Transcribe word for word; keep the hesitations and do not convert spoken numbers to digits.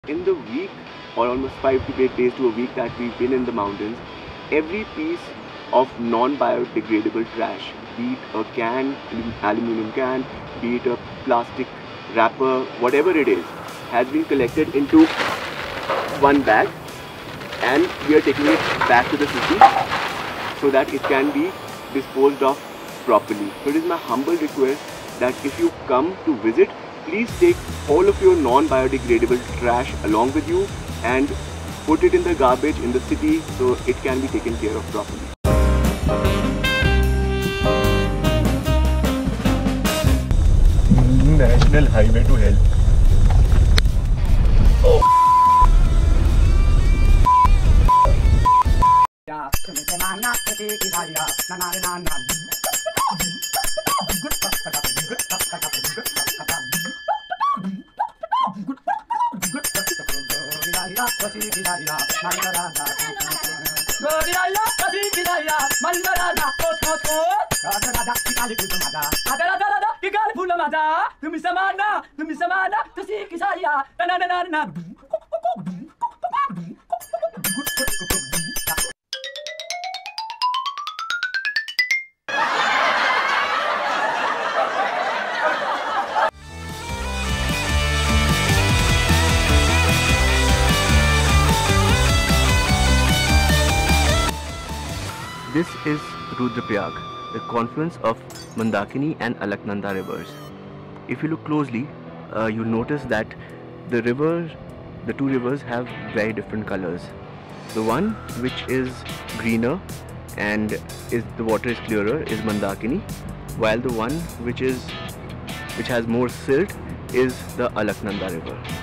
In the week, or almost five to eight days to a week that we've been in the mountains, every piece of non-biodegradable trash, be it a can, aluminum can, be it a plastic wrapper, whatever it is, has been collected into one bag, and we are taking it back to the city so that it can be disposed of properly. So it is my humble request that if you come to visit, please take all of your non-biodegradable trash along with you and put it in the garbage in the city so it can be taken care of properly. National Highway to Hell. Oh. तुम्ही समाना तुम्ही समाना तुसी किसाया तना तना तना. This is Rudraprayag, the confluence of Mandakini and Alaknanda rivers. If you look closely, uh, you'll notice that the river, the two rivers have very different colors. The one which is greener and is the water is clearer is Mandakini, while the one which is which has more silt is the Alaknanda river.